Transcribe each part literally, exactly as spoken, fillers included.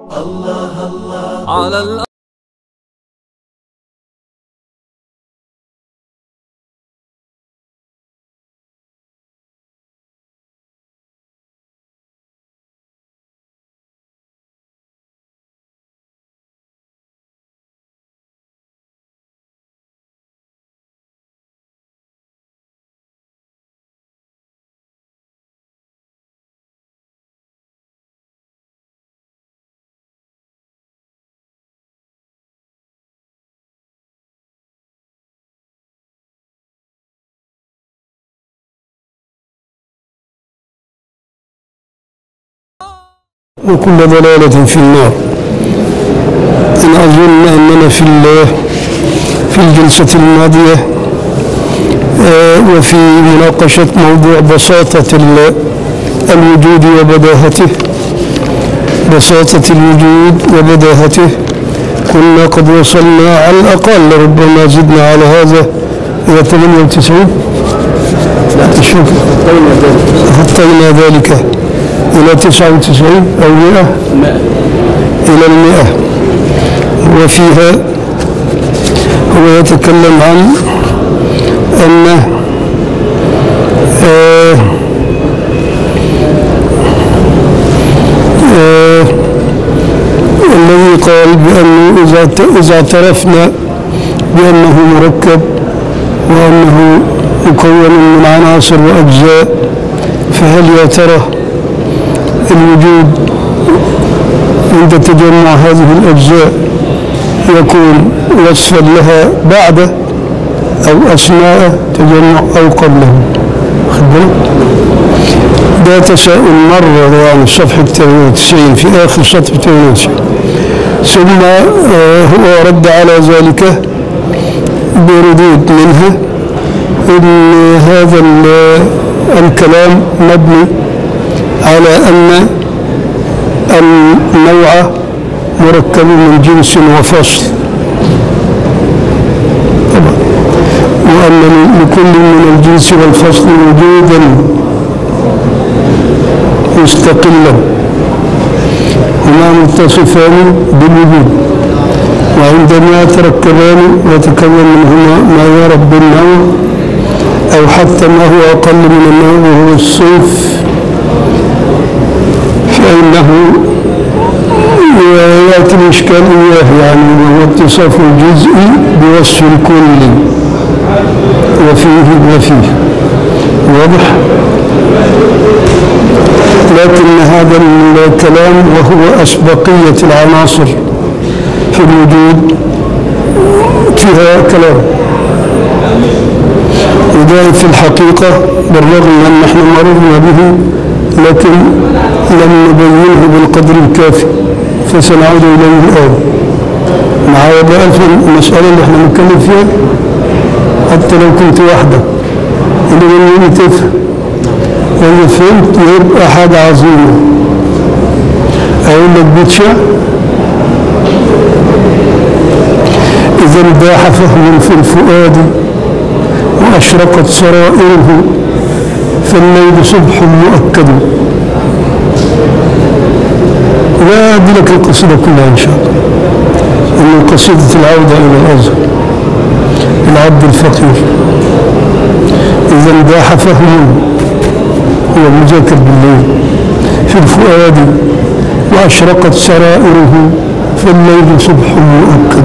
على الأرض. وكل ضلالة في النار. أنا أظن أننا في في الجلسة الماضية وفي مناقشة موضوع بساطة الوجود وبداهته بساطة الوجود وبداهته كنا قد وصلنا على الأقل، ربما زدنا على هذا إلى ثمانية وتسعين. غطينا ذلك إلى تسعة وتسعين أو مئة إلى المئة. وفيها هو يتكلم عن أن آه آه الذي قال بأنه إذا إذا اعترفنا بأنه مركب وأنه مكون من عناصر وأجزاء، فهل يا ترى الوجود عند تجمع هذه الأجزاء يكون وصفا لها بعد أو أثناء تجمع أو قبله؟ خد بالك؟ ده تساؤل مرة يعني في صفحة ثمانية وتسعين في آخر سطر ثمانية وتسعين. ثم آه هو رد على ذلك بردود منها إن هذا الكلام مبني على أن النوع مركب من جنس وفصل، وأن لكل من الجنس والفصل وجودا مستقلا هما متصفان بالوجود، وعندما يتركبان ويتكون منهما ما يرب بالنوع أو حتى ما هو أقل من النوع وهو الصنف، فإنه يأتي الإشكال إياه، يعني وهو اتصاف الجزء بوصف الكل وفيه وفيه. واضح؟ لكن هذا الكلام وهو أسبقية العناصر في الوجود فيها كلام، وذلك في الحقيقة بالرغم من أن نحن مررنا به لكن لم نبينه بالقدر الكافي، فسنعود إليه الآن. معايا بقى في المسألة اللي احنا بنتكلم فيها حتى لو كنت وحدك اللي من تفهم، وإذا فهمت يبقى حاجة عظيمة. أقول لك بيت شعر: إذا انباح فهم في الفؤاد وأشرقت سرائره فالليل صبح مؤكد. لا أدي لك القصيدة كلها إن شاء الله، إن قصيدة العودة إلى الأزهر العبد الفقير. إذا انباح فهم هو مذاكر بالليل في الفؤاد وأشرقت سرائره فالليل صبح مؤكد.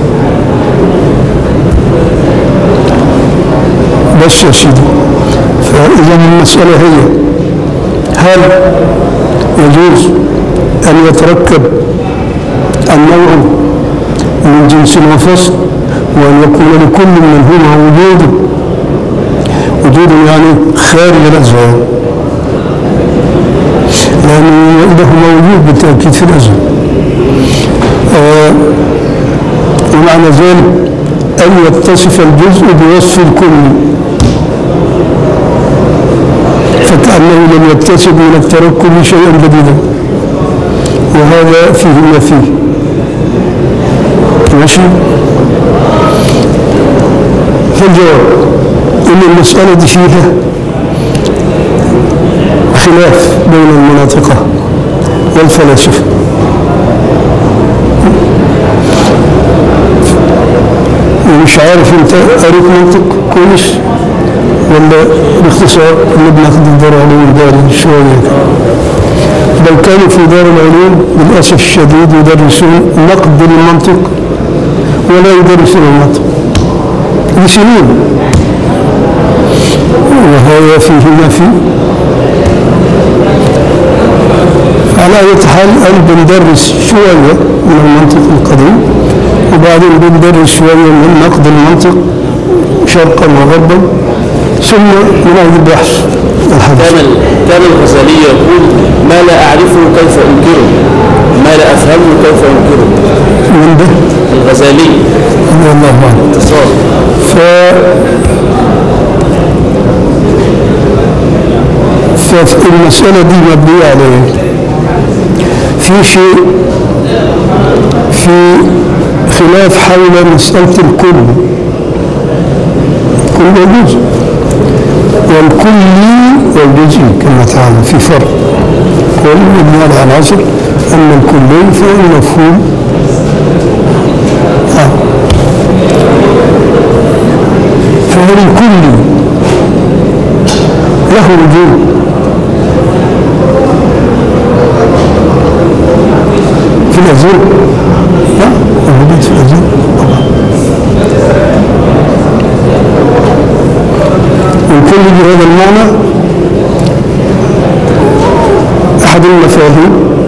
بس يا سيدي، فإذا المسألة هي: هل يجوز أن يتركب النوع من جنس وفصل وأن يكون لكل منهما وجود وجود يعني خارج الأذهان، لأنه عنده موجود بالتأكيد في الأذهان، آه ومعنى ذلك أن يتصف الجزء بوصف الكل، فكأنه لم يكتسب من التركب شيئا جديدا، وهذا فيه ما فيه. ماشي؟ فالجواب إن المسألة دي فيها خلاف بين المناطقة والفلاسفة، مش عارف انت قريت منطق كويس ولا باختصار اللي بناخد الدار العلوم دار شويه. بل كانوا في دار العلوم للاسف الشديد يدرسون نقد المنطق ولا يدرسون المنطق لسنين، وهذا فيه ما فيه. على أي حال أنا بندرس شوية من المنطق القديم وبعدين بندرس شوية من نقد المنطق شرقا وغربا ثم ننهي البحث الحديث. كان كان الغزالي يقول ما لا أعرفه كيف أنكره، ما لا أفهمه كيف أنكره. من ده؟ الغزالي رضي الله عنه. اتصال. ف فالمسألة دي مبنية على ايه؟ في شيء في خلاف حول مسألة الكل، الكل والجزء، والكلي والجزئي كما تعلم في فرق. كل مبني على العناصر، أما الكلي فهو مفهوم آه. فهل الكلي له وجود في الأزل؟ لا، موجود في الأزل طبعا. والكل بهذا المعنى أحد المفاهيم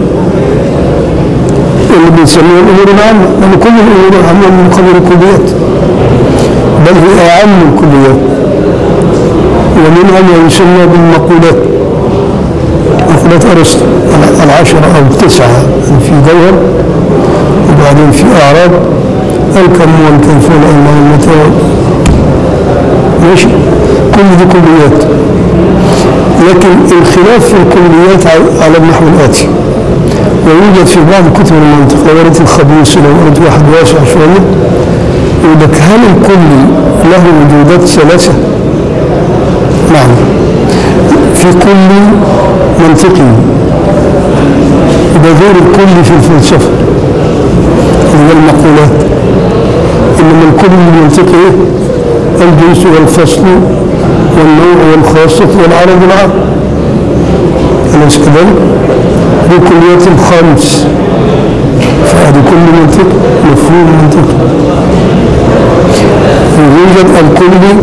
اللي بنسميها الأمور العامة، لأن كل الأمور العامة من قبل الكليات، بل هي أعم الكليات، ومنها ما يسمى بالمقولات، مقولات أرسطو العشرة أو التسعة في جوهر، وبعدين في أعراض الكم والكيف والأين والمتى، ماشي، كل دي كليات. لكن الخلاف في الكليات على النحو الآتي، ويوجد في بعض كتب المنطق لو قريت الخبيث لو قريت واحد واسع شوية يقول لك هل الكلي له وجودات ثلاثة؟ نعم، في كل منطقي بذور الكل في الفلسفة هي المقولات، إنما الكل المنطقي الجنس والفصل والنوع والخاصة والعرض والعرض، أليس كذلك؟ دي كليات الخامس، فهذه كل منطق مفهوم منطق. يوجد الكل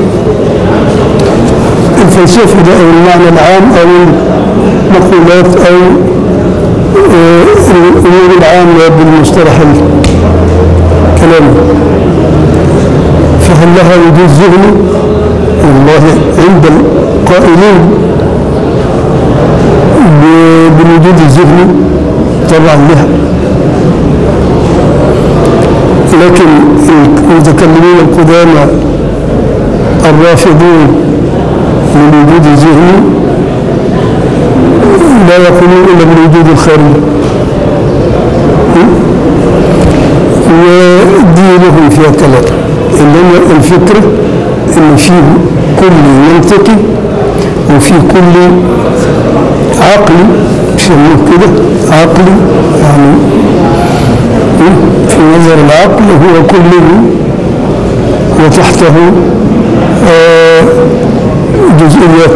الفلسفي ده أو المعنى العام أو المقولات أو الأمور العامة بالمصطلح الكلامي، فهل لها وجود ذهني؟ والله عند القائلين بالوجود الذهني طبعا لها، لكن المتكلمين القدامى الرافضون للوجود الذهني لا يقولون إلا بالوجود الخارجي، ودينهم فيها كلام، إنما الفكرة إن فيه كل منطقي وفيه كل عقلي، يسموه كده عقلي، يعني في نظر العقل هو كله وتحته آه جزئيات.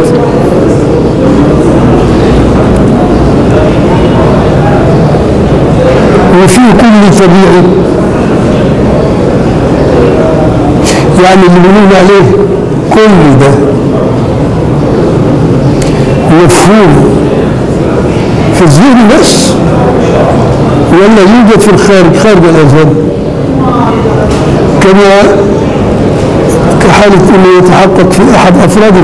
وفي كل طبيعي، يعني اللي بنقول عليه كل ده مفهوم في الذهن بس ولا يوجد في الخارج خارج الأذهان، كما كحالة أنه يتحقق في أحد أفراده،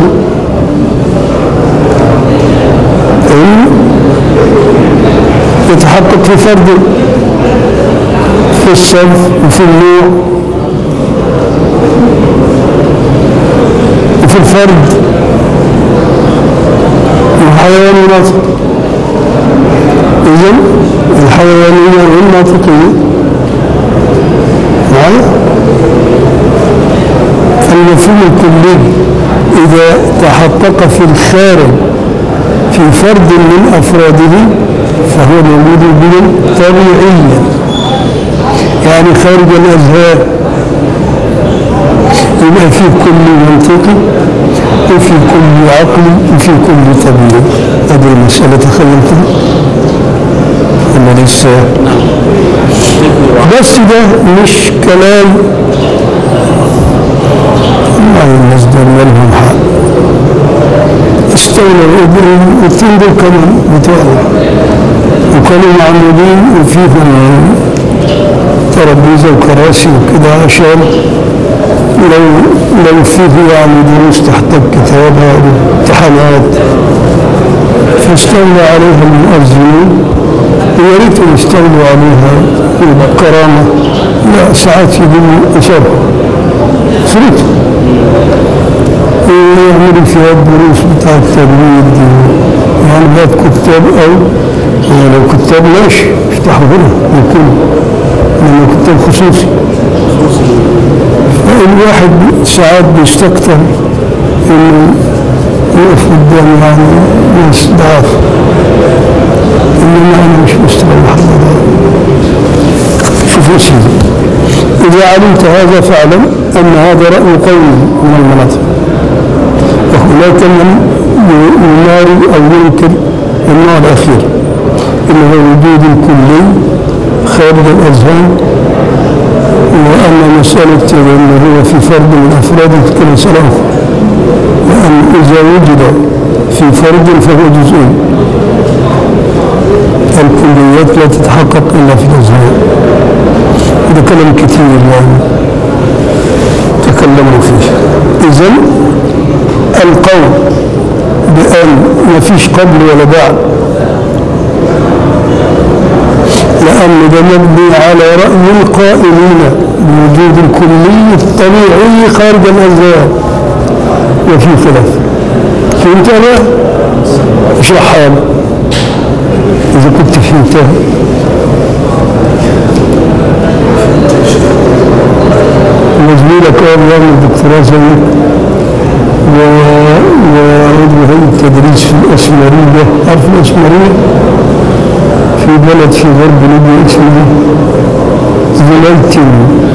يتحقق في فرد في الصنف وفي النوع وفي الفرد والحيوان والناطق. إذن الحيوانية والناطقية معايا؟ المفهوم الكلي إذا تحقق في الخارج في فرد من أفراده فهو موجود بهم طبيعيا، يعني خارج الأذهان، يبقى في كل منطقي وفي كل عقلي وفي كل طبيعي. هذه المسألة تخيلتها ولا لسه؟ بس ده مش كلام الله المصدر مالهم حق. استولى الإبرين والتين دول كمان بتوعنا وكانوا معمولين وفيهم ترابيزة وكراسي وكده عشان لو لو فيه يعني دروس تحتاج كتابة وامتحانات، فاستولى عليها المؤذنين ويا ريتهم يستولوا عليها بكرامة. لا، ساعات يجيبوا أسرهم سريتهم ويعملوا فيها الدروس بتاع التجويد، يعني بقت كتاب أو يعني لو كتاب ماشي يفتحوا هنا يكون لما كتاب خصوصي. الواحد ساعات بيستكتر انه يقف قدام يعني ناس ضعاف، انما انا مش مستريح لله. شوف يا سيدي، اذا علمت هذا فاعلم ان هذا راي قوم من المناطق، وهناك من يماري او ينكر النوع الاخير انه وجود الكلي خارج الاذهان، وأن مسألة أنه هو في فرد من أفراد كل سلام، لأن إذا وجد في فرد فهو جزئي، الكليات لا تتحقق إلا في الأذهان. هذا كلام كثير يعني تكلموا فيه. إذن القول بأن ما فيش قبل ولا بعد، لأن ده مبني على رأي القائلين بوجود الكلي الطبيعي خارج الأذهان، وفي خلاف. فهمت أنا؟ اشرحها إذا كنت فهمتها. وزميلك أول من الدكتوراه زيك وعضو هيئة التدريس في الأسمرية، عارف الأسمرية؟ في بلد في غرب ليبيا اسمه زليتي،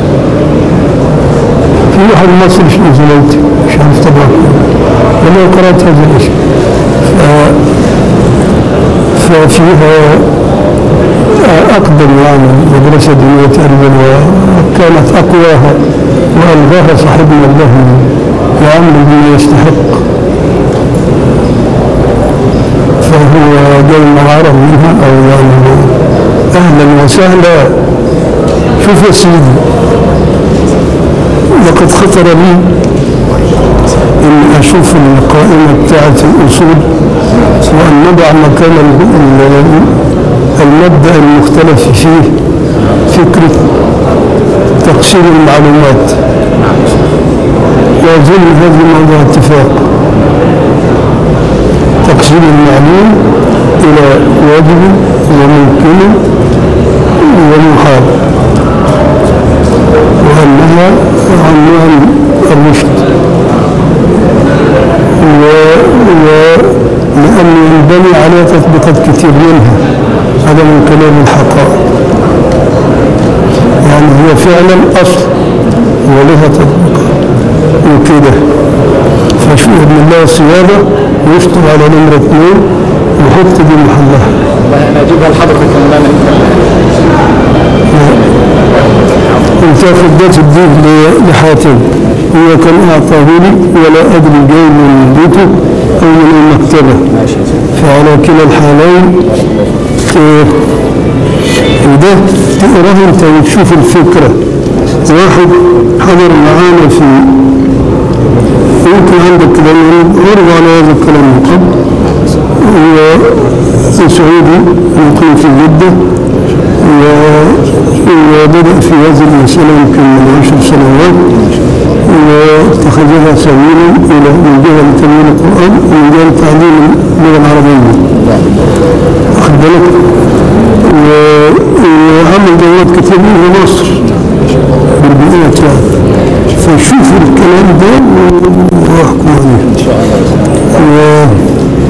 في واحد مصري اسمه زليتي مش عارف طبعا، ولا قرأت هذا الاسم. ففيها أقدم يعني مدرسة دينية تقريبا، وكانت أقواها وألغاها صاحبنا الله وعمل بما يستحق، فهو جاي معارض منها أو يعني أهلا وسهلا. شوف يا سيدي، لقد خطر لي إن أشوف القائمة بتاعت الأصول وأن نضع مكان المبدأ المختلف فيه فكرة تقسيم المعلومات، وأظن هذا موضوع اتفاق. تقسيم المعلوم إلى واجب وممكن ومحال، وأنها عنوان الرشد، ولأن ينبني على تطبيقات كثير منها، هذا من كلام الحقائق، يعني هي فعلا أصل ولها تطبيقات وكده. فشو ابن الله الصيادة ويشطب على نمرة اثنين ويحط دي محلها. أنا أجيبها لحضرتك مولانا. وتاخد ده تديه لحاتم، هو كان أعطاه لي ولا أدري جاي من بيته أو من المكتبة، فعلى كلا الحالين وده تقراه أنت وتشوف الفكرة. واحد حضر معانا في يمكن عندك كده عرض على هذا الكلام من قبل، هو سعودي يقيم في جدة وبدأ في هذه المسألة يمكن من عشر سنوات، واتخذها سبيلا إلى من جهة تمويل القرآن ومن جهة تعليم اللغة العربية، واخد بالك؟ وعمل دورات كتير في مصر بالبيئات يعني. فشوفوا الكلام ده واحكموا عليه ان شاء الله.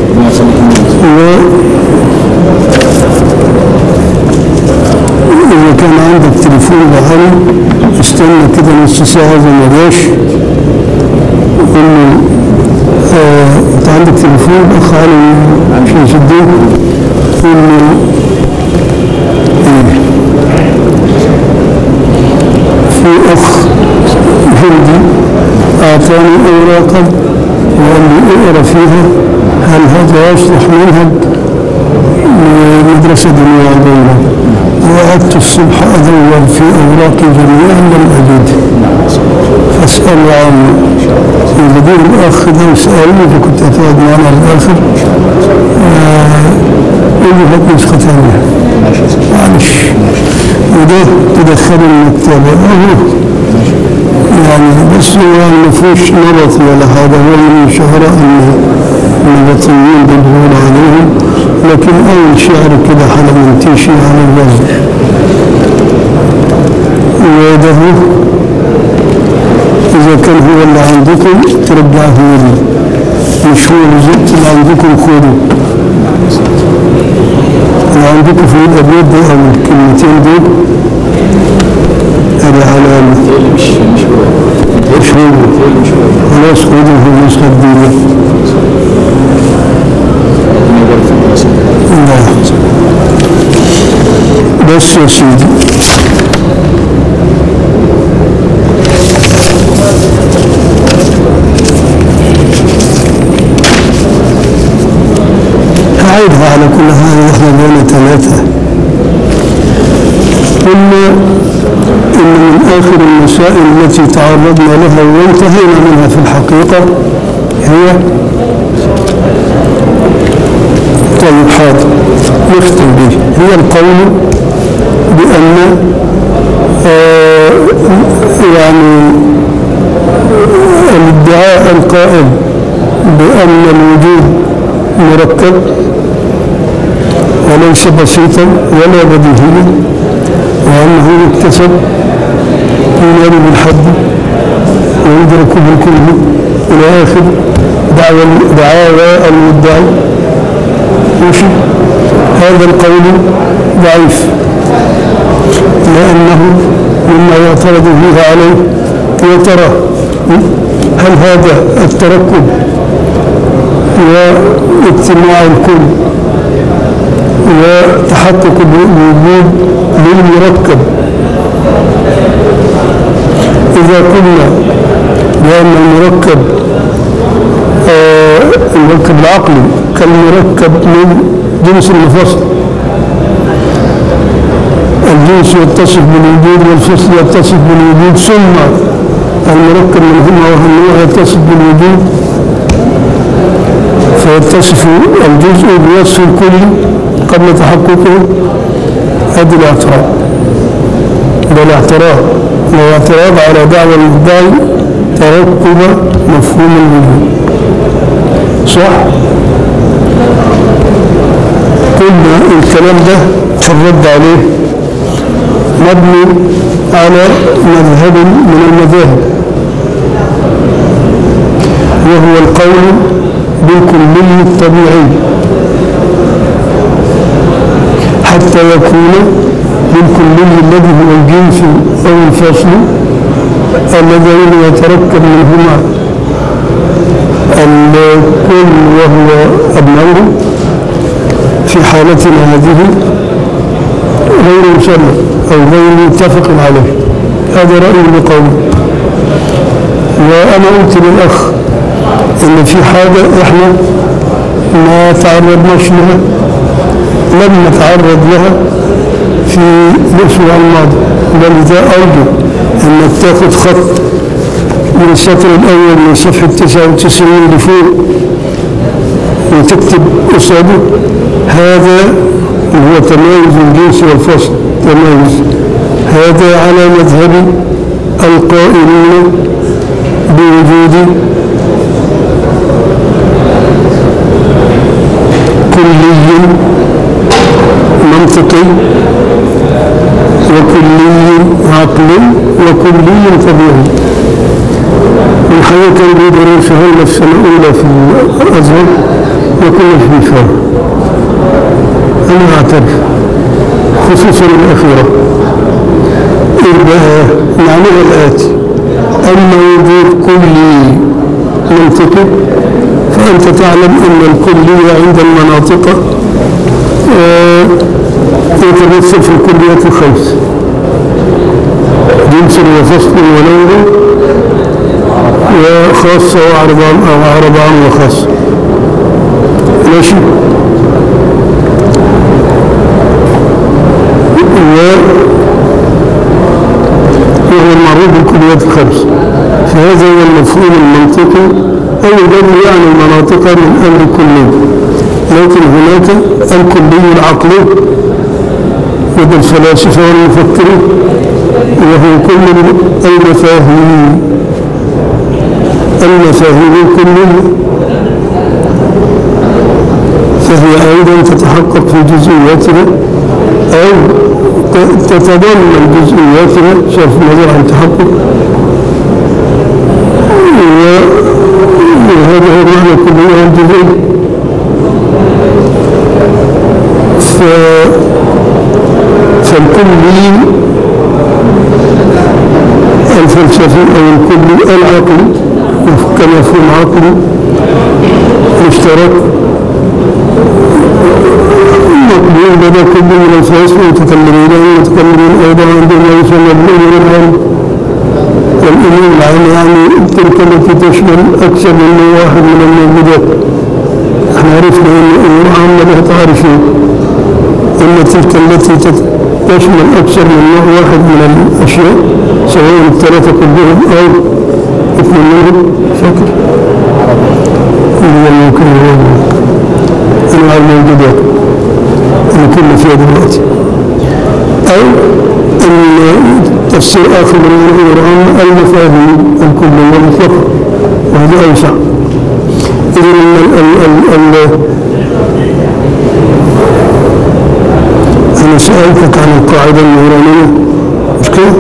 و... كان عندك تليفون بحالي استنى كده نص ساعة إذا ما جاش قول له آه أنت عندك تليفون أخ علي مش هيصدق قول له إيه في أخ هندي أعطاني أوراقا وقال لي اقرأ فيها هل هذا يصلح منهج مدرسة دنيا عظيمة. وقعدت الصبح أدور في أوراقي جميعا لم أجد فأسأل عنه يجي الأخ ده وسألني فكنت أتواعد معنا الآخر قل لي هات نسخة ثانية معلش وده تدخل المكتبة أهو يعني بس هو ما فيهوش نبط ولا حاجة هو من شهراء النبطيين بيقول عليهم لكن أول شعر كده حاجة منتشي على الوزن وده إذا كان هو اللي عندكم ترجعه لي مش هو بالظبط اللي عندكم خدوا اللي عندكم في الأبيض ده أو الكلمتين دول هذا علامة مش مش هو مش هو خلاص خدوا في النسخة الدينية بس يا سيدي هعيدها على كل هذا واحنا بين ثلاثة قلنا إن من آخر المسائل التي تعرضنا لها وانتهينا منها في الحقيقة هي طيب حاضر نختم به هي القول بأن آه يعني الادعاء القائل بأن الوجود مركب وليس بسيطا ولا بديهيا وأنه يكتسب ينال بالحد ويدرك بالكله إلى آخر دعوى دعاوى المدعي ماشي هذا القول ضعيف لأنه مما يعترض فيه عليه يا ترى هل هذا التركب واجتماع الكل وتحقق الوجود للمركب إذا قلنا بأن المركب آه المركب العقلي كالمركب من جنس المفصل الجنس يتصف بالوجود والفصل يتصف بالوجود ثم المركب منهما وهو يتصف بالوجود فيتصف الجزء بوصف الكل قبل تحققه هذا الاعتراض ده الاعتراض هو اعتراض على دعوى المدعي تركب مفهوم الوجود صح؟ قلنا الكلام ده في الرد عليه مبني على مذهب من المذاهب وهو القول بالكلي الطبيعي حتى يكون بالكلي الذي هو الجنس أو الفصل اللذين يتركب منهما الكل وهو أبنائه في حالتنا هذه غير مسمى أو غير متفق عليه هذا رأيي بقوله وأنا قلت للأخ إن في حاجة إحنا ما تعرضناش لها لم نتعرض لها في الأسبوع الماضي ولذا أرجو أنك تاخذ خط من السطر الأول من صفحة تسعة وتسعين لفوق وتكتب قصاده هذا هو تمايز الجنس والفصل تمايز هذا على مذهب القائلين بوجود كلي منطقي وكلي عقلي وكلي طبيعي الحقيقة كان بيدرون شهرنا في السنة الأولى في الأزهر وكنا في فهم أنا أعترف خصوصا الأخيرة. يبقى معناها الآتي: أما وجود كلي منطقي فأنت تعلم أن الكلية عند المناطق آه يتمثل في الكليات الخمس: جنس وفصل ونوع وخاصة وعرض عام أو عرض عام وخاصة. ماشي. وهو المعروف بالكليات الخمس، فهذا هو المفهوم المنطقي أو الذي يعني المناطق من أمر كلي. لكن هناك الكلي العقلي لدى الفلاسفة والمفكرين، وهو كل المفاهيم المفاهيم الكلية، فهي أيضا تتحقق في جزئياتها أو تتضمن جزئياتها صرف النظر عن تحقق. وهذا هو معنى الكلية والجزئية. فالكلي الفلسفي أو الكلي العقلي كمفهوم عقلي مشترك مقبول لدى كل من الفلاسفة المتكلمين والمتكلمين أيضا عندما يسمى بالأمور العام. والأمور العام يعني تلك التي تشمل أكثر من واحد من الموجودات. احنا عرفنا أن الأمور عامة لها تعريفين: أن تلك التي تشمل أكثر من نوع واحد من الأشياء سواء الثلاثة كلهم أو اثنين منهم فكر اللي ممكن أنواع الموجودات اللي كنا فيها دلوقتي، أو أن تفسير آخر من الأمور عامة المفاهيم الكلية المطلقة، وهذا أوسع. إذن أنا سألتك عن القاعدة النورانية مش كده؟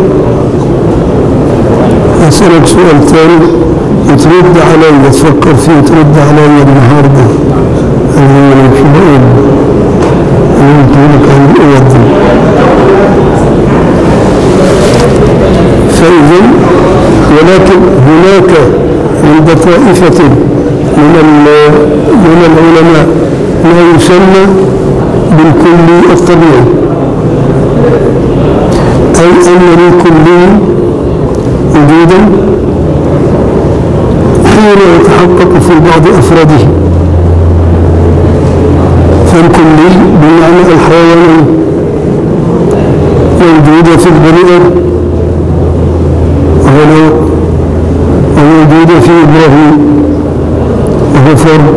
أسألك سؤال ثاني وترد علي، تفكر فيه ترد علي النهارده اللي أنا مش بقول اللي قلت لك عن الأوض. فإذا ولكن هناك عند طائفة من من العلماء ما يسمى بالكلي الطبيعي، أي أن للكلي وجودا حين يتحقق في بعض أفراده. فالكلي بمعنى الحيواني موجود في البني آدم وهو وموجود في إبراهيم وهو فرد.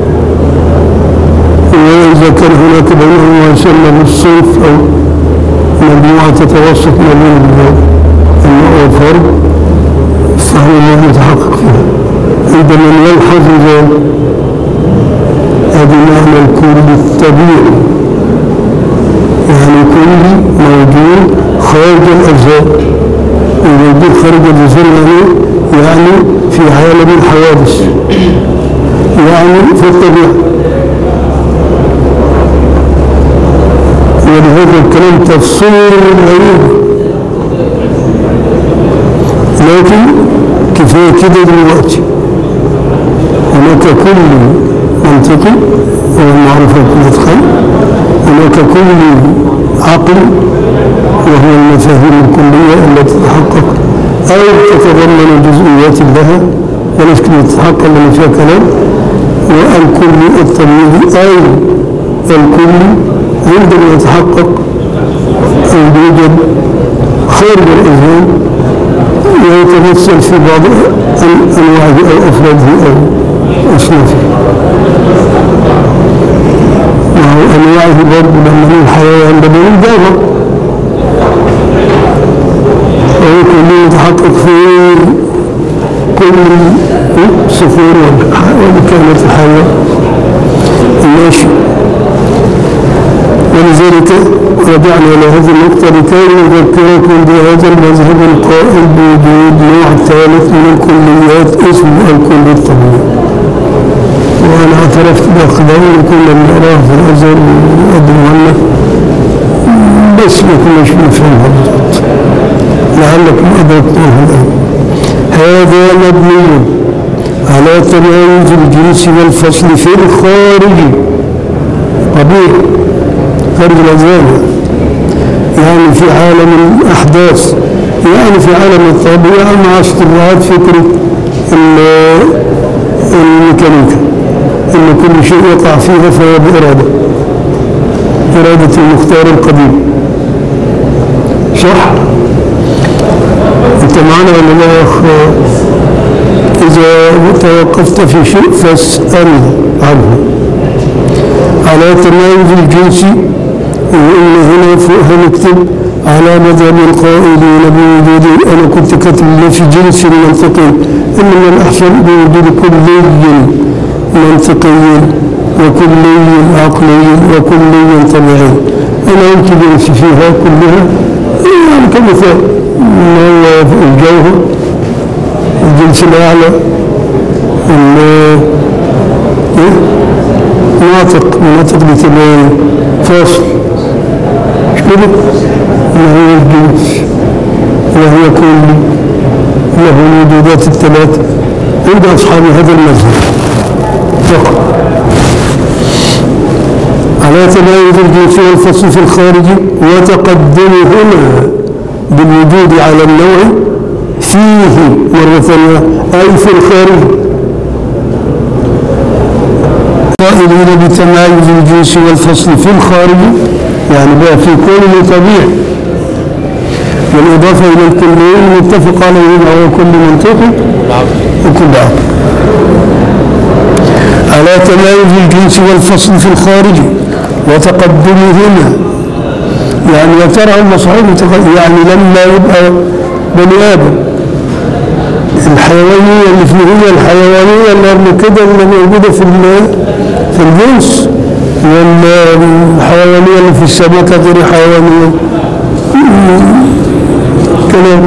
وإذا كان هناك بينهم ما يسمى بالصنف أو مجموعة تتوسط ما بين النوع والفرد فهو ما يتحقق فيها. إذا من يلحظ ذلك هذا معنى الكل الطبيعي، يعني كل موجود خارج الأجزاء. وموجود خارج الأجزاء يعني يعني في عالم الحوادث، يعني في الطبيعة. ولهذا الكلام تفصيل غريب، لكن كفاية كده دلوقتي. هناك كل منطقي وهو معروف بالإتقان، هناك كل عقل وهو المفاهيم الكلية التي تتحقق أو تتضمن جزئيات لها ولكن تتحقق من فيها كلام. والكل الطبيعي أي الكل عندما يتحقق أو يوجد خارج الإذهان ويتمثل في بعض أنواعه أو أفراده أو أصنافه. وهو أنواعه برضه لما الحيوان بدون دابة وهو كله يتحقق في كل صفور والكائنات الحية ماشي. ولذلك رجعنا إلى هذه النقطة لكي نذكركم بهذا المذهب القائل بوجود نوع ثالث من الكليات اسمه الكلي الطبيعي. وأنا اعترفت بأخبار كنا بنقراه في الأزهر وقدموا لنا بس ما كناش بنفهمها بالضبط، لعلكم أدركتوها الآن. هذا مبني على تمايز الجنس والفصل في الخارج، طبيعي خارج الأزواج، يعني في عالم الأحداث، يعني في عالم الطبيعة مع استبعاد فكرة الميكانيكا، إن كل شيء يقع فيها فهو بإرادة، إرادة المختار القديم. صح؟ أنت معنا ولا لا يا أخ؟ إذا توقفت في شيء فاسأل عنه. على تمايز الجنس، وإن هنا هنكتب على مذهب القائلين بوجود، أنا كنت كاتب في جنس منطقي، إنما الأحسن بوجود كلي منطقي وكلي عقلي وكلي طبيعي. أنا يمكن جنس فيها كلها، يعني كمثال الجوهر، الجنس الأعلى، الناطق، الناطق بتبقى فاصل، مش كده؟ وهو الجنس وهو كل له الوجودات الثلاثة عند أصحاب هذا المذهب فقط. على تمايز الجنس والفصل في الخارج، وتقدمهما بالوجود على النوع فيه مرة ثانية، أي في الخارج. قائلين بتمايز الجنس والفصل في الخارج، يعني بقى في كل طبيعي، بالإضافة إلى الكلين المتفق عليه وهو كل منطق وكل عقل. على تمايز الجنس والفصل في الخارج وتقدمهما، يعني يا ترى المصعود يعني لما يبقى بني آدم الحيوانية اللي فيه هي الحيوانية اللي قبل كده اللي موجودة في في الجنس، والحيوانية اللي في السمكة غير حيوانية كلام.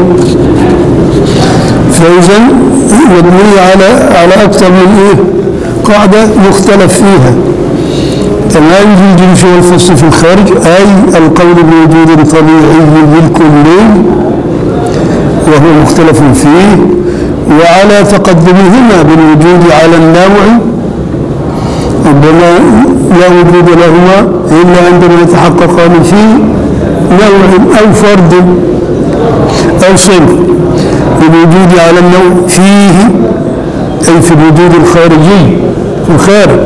فإذا مبنية على على أكثر من إيه؟ قاعدة مختلف فيها. تمايز الجنس والفصل في الخارج، أي القول بوجود طبيعي بالكلين وهو مختلف فيه، وعلى تقدمهما بالوجود على النوع، ربما لا وجود لهما إلا عندما يتحققان في نوع أو فرد أو صنف. بالوجود على النوع فيه، أي في الوجود الخارجي في الخارج،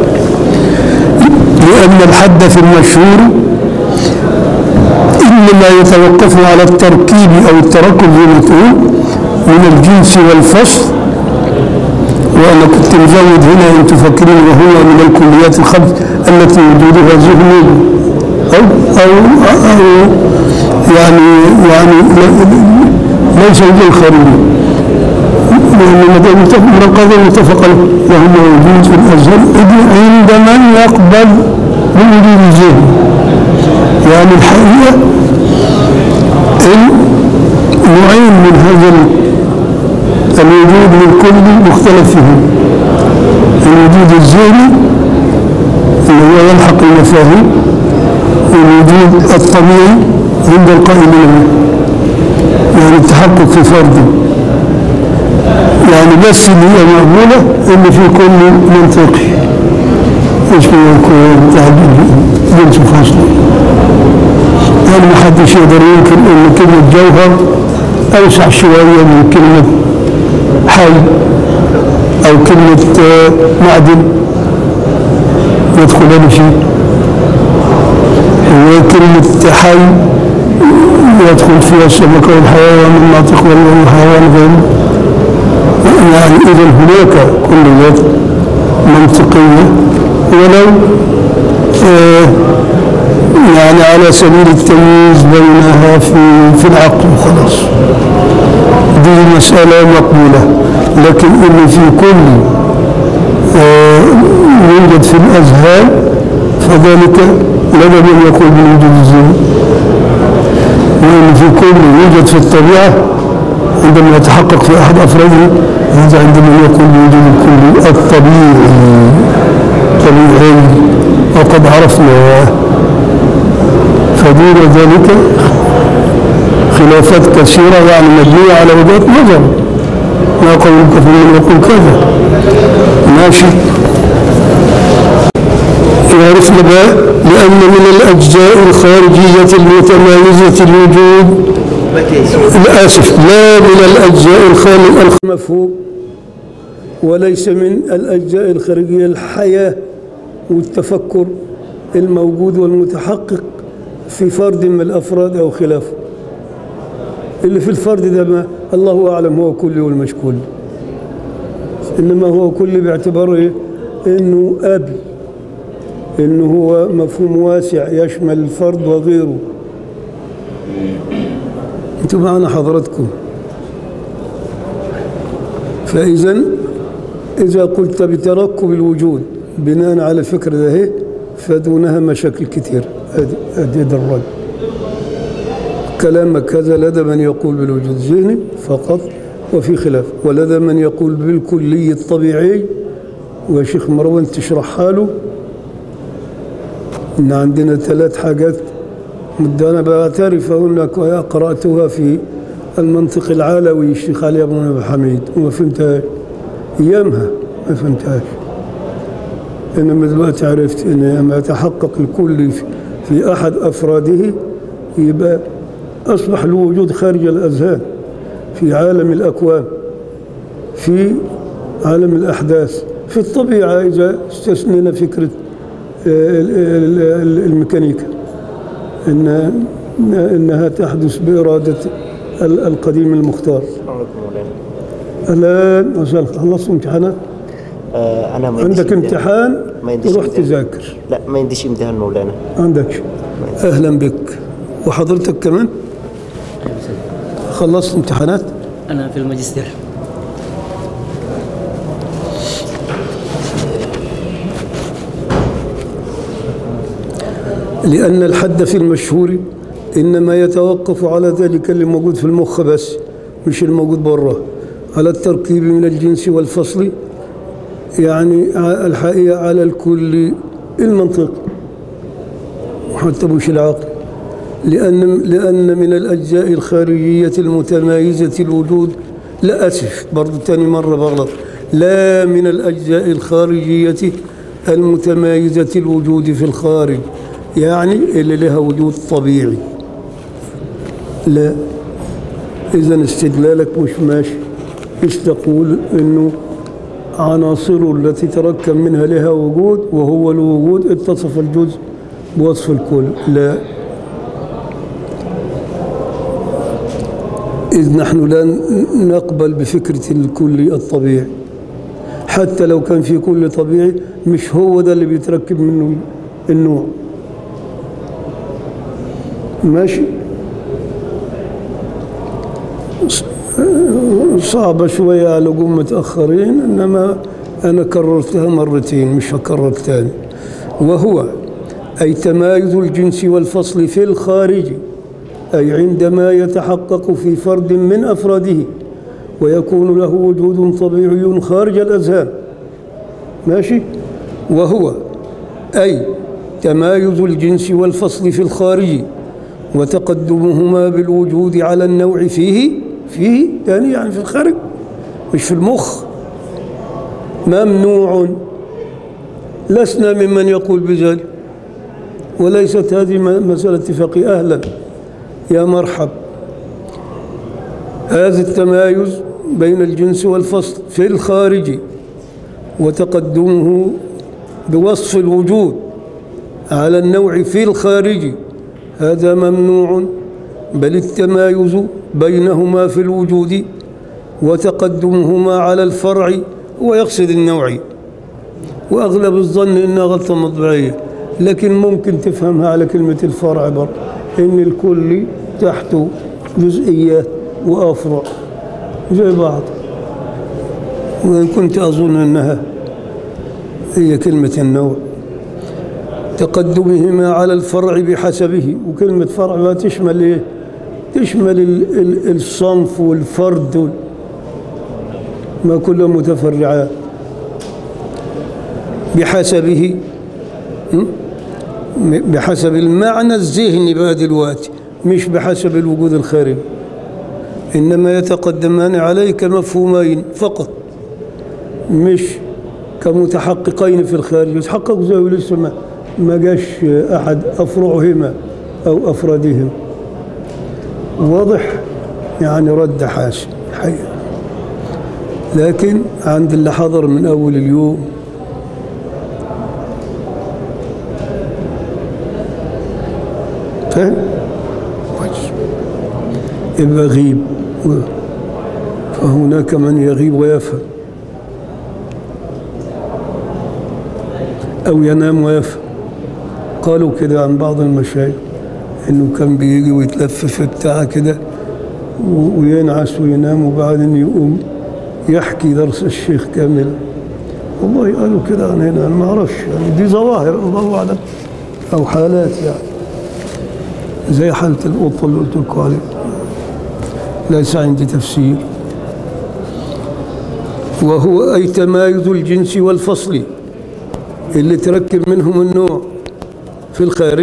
لأن الحد في المشهور إنما يتوقف على التركيب أو التركب زي ما تقول من الجنس والفصل. وأنا كنت مزود هنا أن تفكرين وهو من الكليات الخمس التي وجودها ذهني أو أو أو يعني يعني ليس وجود خارجي، لأن القضاء متفق له وهو موجود في الأزهر عند من يقبل بوجود الذهن. يعني الحقيقة نوعين من هذا الوجود للكل مختلف فيهم، الوجود الذهني اللي هو يلحق المفاهيم، والوجود الطبيعي عند القائلين، يعني التحقق في فرد، يعني بس اللي هي مقبولة اللي في كل منطقي اسمه جنس فاصل. يعني ما حدش يقدر ينكر ان كلمة جوهر اوسع شوية من كلمة حي او كلمة معدن يدخلان فيه، وكلمة حي يدخل فيها السمكة والحيوان الناطق والحيوان غيره. يعني إذا هناك كليات منطقية ولو آه يعني على سبيل التمييز بينها في في العقل خلاص، دي مسألة مقبولة. لكن اللي في كل آه يوجد في الأذهان فذلك لدى من يقول بوجود الذهن، واللي في كل يوجد في الطبيعة عندما يتحقق في أحد أفراده هذا عندما يقول بوجود الكل الطبيعي طبيعي وقد عرفنا. فدون ذلك خلافات كثيرة يعني مبنية على وجهات نظر. ما قولك في من يقول كذا؟ ماشي. يعرفنا بقى لأن من الأجزاء الخارجية المتميزة الوجود، للأسف لا من الأجزاء الخارجية المفهوم، وليس من الأجزاء الخارجية الحياة والتفكر الموجود والمتحقق في فرد من الأفراد أو خلافه. اللي في الفرد ده ما الله أعلم هو كلي والمش كلي، إنما هو كلي باعتباره إيه؟ إنه أبي، إنه هو مفهوم واسع يشمل الفرد وغيره. انتم معنا حضراتكم. فإذا إذا قلت بتركب الوجود بناء على الفكر ده هي فدونها مشاكل كتير. أدي الرد كلامك هذا لدى من يقول بالوجود الذهني فقط وفي خلاف، ولدى من يقول بالكلي الطبيعي، وشيخ مروان تشرحها له إن عندنا ثلاث حاجات. أنا بعترف أنك قرأتها في المنطق العلوي الشيخ علي بن أبي حميد وما فهمتهاش أيامها، ما فهمتهاش. إنما دلوقتي عرفت إن لما يتحقق الكل في أحد أفراده يبقى أصبح له وجود خارج الأذهان في عالم الأكوان، في عالم الأحداث، في الطبيعة إذا استثنينا فكرة الميكانيكا إن إنها تحدث بإرادة القديم المختار. الآن خلصت امتحانات؟ آه أنا ما عندك امتحان تروح تذاكر. لا ما عنديش امتحان مولانا. عندك. أهلا بك. وحضرتك كمان؟ خلصت امتحانات؟ أنا في الماجستير. لأن الحد في المشهور إنما يتوقف على ذلك اللي موجود في المخ بس، مش الموجود بره، على التركيب من الجنس والفصل، يعني الحقيقة على الكل المنطق وحتى مش العقل. لأن لأن من الأجزاء الخارجية المتمايزة الوجود، لا أسف برضو تاني مرة بغلط، لا من الأجزاء الخارجية المتمايزة الوجود في الخارج، يعني اللي لها وجود طبيعي. لا، إذن استدلالك مش ماشي. إيش تقول إنه عناصر التي تركب منها لها وجود وهو الوجود اتصف الجزء بوصف الكل. لا، إذ نحن لا نقبل بفكرة الكل الطبيعي، حتى لو كان في كل طبيعي مش هو ده اللي بيتركب منه النوع. ماشي. صعبة شوية على قوم متأخرين، إنما أنا كررتها مرتين مش هكرر تاني. وهو أي تمايز الجنس والفصل في الخارج، أي عندما يتحقق في فرد من أفراده ويكون له وجود طبيعي خارج الأذهان. ماشي. وهو أي تمايز الجنس والفصل في الخارج وتقدمهما بالوجود على النوع فيه فيه يعني يعني في الخارج مش في المخ، ممنوع. لسنا ممن يقول بذلك، وليست هذه مسألة اتفاقية. أهلا يا مرحب. هذا التمايز بين الجنس والفصل في الخارج وتقدمه بوصف الوجود على النوع في الخارج هذا ممنوع، بل التمايز بينهما في الوجود وتقدمهما على الفرع ويقصد النوعي. وأغلب الظن إنها غلطة مطبعية، لكن ممكن تفهمها على كلمة الفرع برضه، إن الكل تحته جزئيات وأفرع زي بعض. وإن كنت أظن أنها هي كلمة النوع، تقدمهما على الفرع بحسبه. وكلمة فرع ما تشمل إيه؟ تشمل الصنف والفرد، ما كله متفرعات بحسبه. بحسب المعنى الذهني بقى دلوقتي، مش بحسب الوجود الخارجي، إنما يتقدمان عليه كمفهومين فقط، مش كمتحققين في الخارج. يتحقق زي لسه ما ما جاش أحد أفرعهما أو أفرادهما. واضح؟ يعني رد حاسم حقيقة. لكن عند اللي حضر من أول اليوم فاهم؟ يبقى غيب، فهناك من يغيب ويفهم أو ينام ويفهم. قالوا كده عن بعض المشايخ إنه كان بيجي ويتلف في بتاعه كده وينعس وينام وبعدين يقوم يحكي درس الشيخ كامل. والله قالوا كده عن هنا، أنا ما أعرفش، يعني دي ظواهر الله أعلم أو حالات، يعني زي حالة القطة اللي قلت لكم عليها، ليس عندي تفسير. وهو أي تمايز الجنس والفصل اللي تركب منهم النوع في الخارج،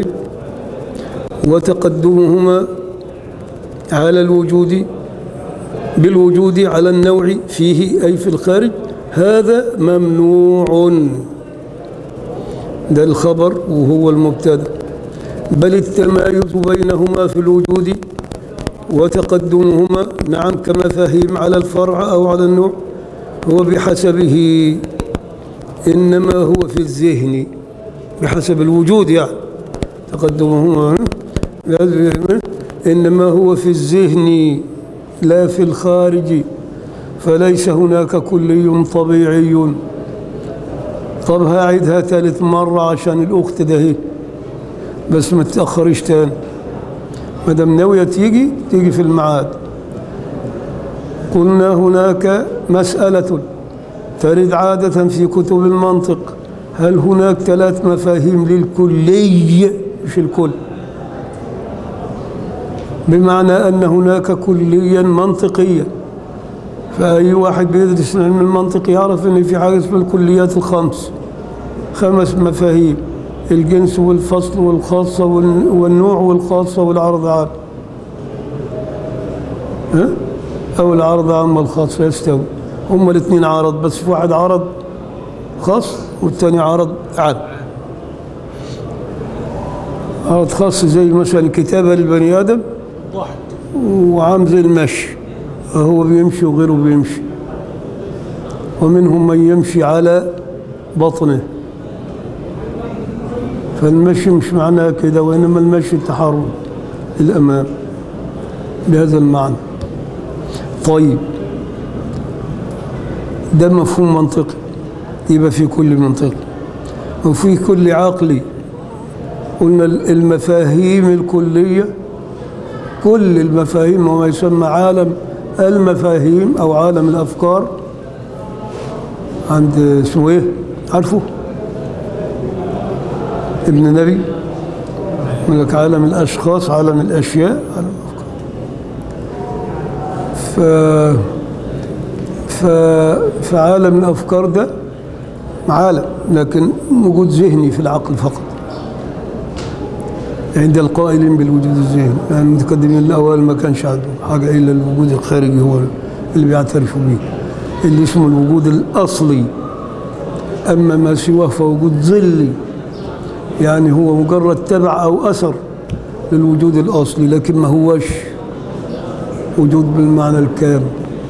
وتقدمهما على الوجود بالوجود على النوع فيه أي في الخارج، هذا ممنوع. ده الخبر وهو المبتدأ. بل التمايز بينهما في الوجود وتقدمهما نعم كمفاهيم على الفرع أو على النوع هو بحسبه، إنما هو في الذهن بحسب الوجود، يعني تقدمهما إنما هو في الذهن لا في الخارج، فليس هناك كلي طبيعي. طب هعيدها ثالث مرة عشان الأخت ده هي بس ما تتأخرش تاني، ما دام ناوية تيجي تيجي في الميعاد. قلنا هناك مسألة ترد عادة في كتب المنطق، هل هناك ثلاث مفاهيم للكلي مش الكل، بمعنى أن هناك كليا منطقيا. فأي واحد بيدرس علم المنطق يعرف أن في حاجة اسمها الكليات الخمس، خمس مفاهيم: الجنس والفصل والخاصة والنوع والخاصة والعرض عام، ها؟ أو العرض عام والخاصة يستوي، هما الاثنين عرض، بس في واحد عرض خاص والثاني عرض عام. عرض خاص زي مثلا الكتابة للبني آدم، وعام زي المشي، هو بيمشي وغيره بيمشي، ومنهم من يمشي على بطنه، فالمشي مش معناه كده، وإنما المشي التحرك للأمام بهذا المعنى. طيب ده مفهوم منطقي، يبقى في كل منطقي وفي كل عقلي. قلنا المفاهيم الكلية، كل المفاهيم وما يسمى عالم المفاهيم أو عالم الأفكار عند اسمه إيه؟ عارفه؟ ابن نبي يقول لك عالم الأشخاص، عالم الأشياء، عالم الأفكار. ف... ف... فعالم الأفكار ده عالم، لكن وجود ذهني في العقل فقط عند القائلين بالوجود الذهني. يعني المتقدمين الأوائل ما كانش عندهم حاجة إلا الوجود الخارجي هو اللي بيعترفوا به، اللي اسمه الوجود الأصلي. أما ما سواه فوجود ظلي، يعني هو مجرد تبع أو أثر للوجود الأصلي، لكن ما هوش وجود بالمعنى الكامل.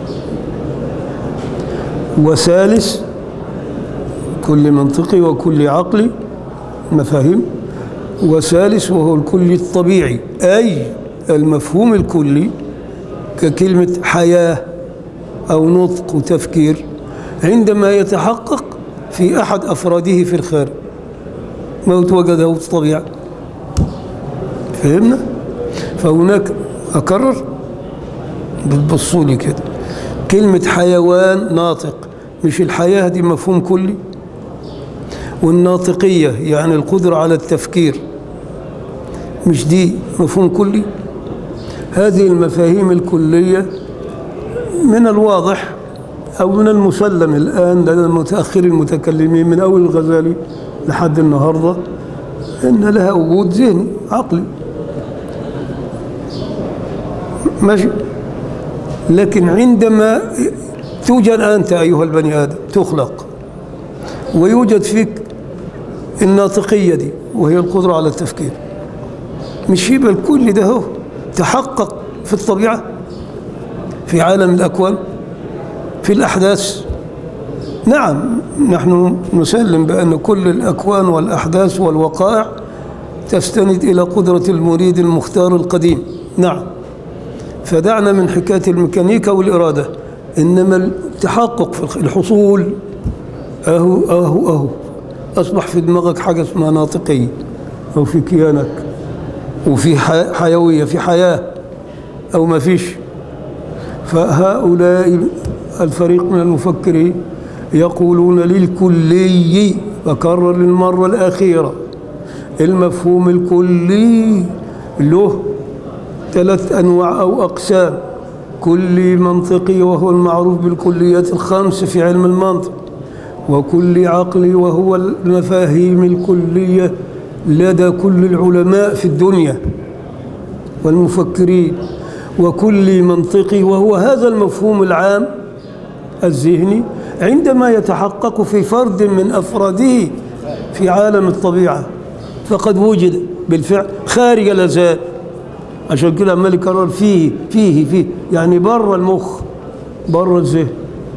وثالث كل منطقي وكل عقلي مفاهيم، وثالث وهو الكلي الطبيعي، أي المفهوم الكلي ككلمة حياة أو نطق وتفكير عندما يتحقق في أحد أفراده في الخارج، ما وجده في الطبيعة. فهمنا؟ فهناك أكرر بتبصوا لي كده، كلمة حيوان ناطق، مش الحياة دي مفهوم كلي؟ والناطقية يعني القدرة على التفكير، مش دي مفهوم كلي؟ هذه المفاهيم الكلية من الواضح أو من المسلم الآن لدى المتأخرين المتكلمين من أول الغزالي لحد النهاردة إن لها وجود ذهني عقلي ماشي. لكن عندما توجد أنت أيها البني آدم تخلق ويوجد فيك الناطقية دي وهي القدرة على التفكير، مش يبقى الكل ده هو تحقق في الطبيعة، في عالم الأكوان، في الأحداث. نعم نحن نسلم بأن كل الأكوان والأحداث والوقائع تستند إلى قدرة المريد المختار القديم، نعم، فدعنا من حكاية الميكانيكا والإرادة، إنما التحقق في الحصول أهو أهو أهو أصبح في دماغك حاجة اسمها ناطقية، أو في كيانك، وفي حيوية، في حياة أو ما فيش. فهؤلاء الفريق من المفكرين يقولون للكلي، بكرر للمرة الأخيرة، المفهوم الكلي له ثلاث أنواع أو أقسام: كلي منطقي وهو المعروف بالكليات الخمس في علم المنطق، وكلي عقلي وهو المفاهيم الكلية لدى كل العلماء في الدنيا والمفكرين، وكلي منطقي وهو هذا المفهوم العام الذهني عندما يتحقق في فرد من أفراده في عالم الطبيعة فقد وجد بالفعل خارج الأذهان. عشان كده عمال يكرر فيه فيه فيه يعني بره المخ، بره الذهن.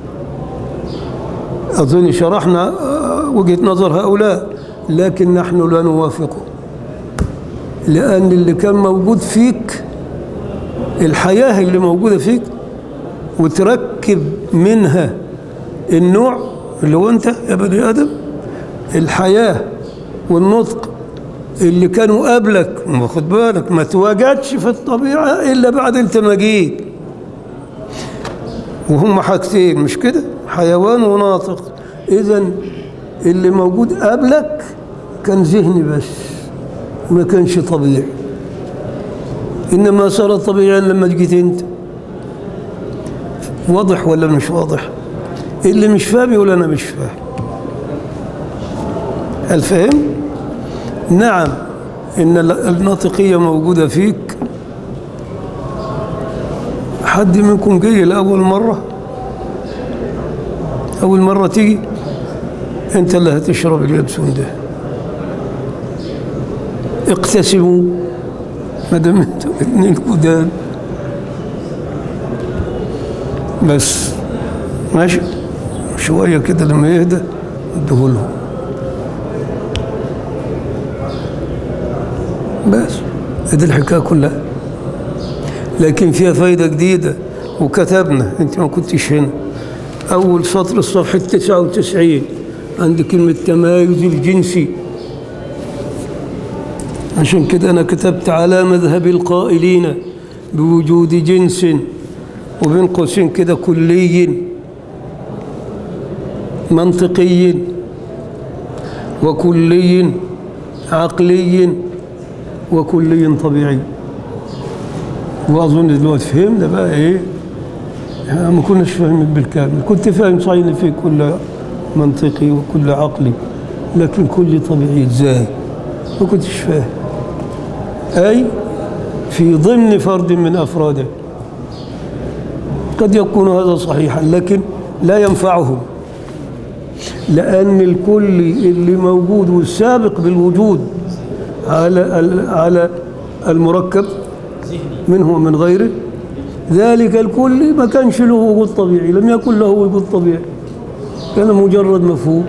أظن شرحنا وجهة نظر هؤلاء، لكن نحن لا نوافقه، لأن اللي كان موجود فيك، الحياة اللي موجودة فيك وتركب منها النوع اللي هو أنت يا بني آدم، الحياة والنطق اللي كانوا قبلك، واخد بالك، ما تواجدش في الطبيعة إلا بعد أنت ما جيت، وهم حاجتين مش كده، حيوان وناطق. إذن اللي موجود قبلك كان ذهني بس ما كانش طبيعي، إنما صار طبيعيا لما جيت أنت. واضح ولا مش واضح؟ اللي مش فاهم يقول أنا مش فاهم. هل فهم؟ نعم، إن الناطقية موجودة فيك. حد منكم جاي لأول مرة؟ أول مرة تيجي أنت اللي هتشرب اليابسون ده، اقتسموا ما دام انتوا اتنين جداد بس، ماشي، شوية كده لما يهدى اديهولهم بس. ادي الحكاية كلها، لكن فيها فايدة جديدة وكتبنا، انت ما كنتش هنا. أول سطر الصفحة تسعة وتسعين عند كلمة تمايز الجنسي. عشان كده أنا كتبت على مذهب القائلين بوجود جنس وبين قوسين كده كلي منطقي وكلي عقلي وكلي طبيعي. وأظن دلوقتي فهمنا بقى إيه، ما كناش فاهمين بالكامل. كنت فاهم صحيح إن في كل منطقي وكل عقلي، لكن كل طبيعي إزاي؟ ما كنتش فاهم. أي في ضمن فرد من أفراده. قد يكون هذا صحيحا لكن لا ينفعهم، لأن الكل اللي موجود والسابق بالوجود على على المركب منه ومن غيره، ذلك الكل ما كانش له وجود طبيعي، لم يكن له وجود طبيعي، كان مجرد مفهوم،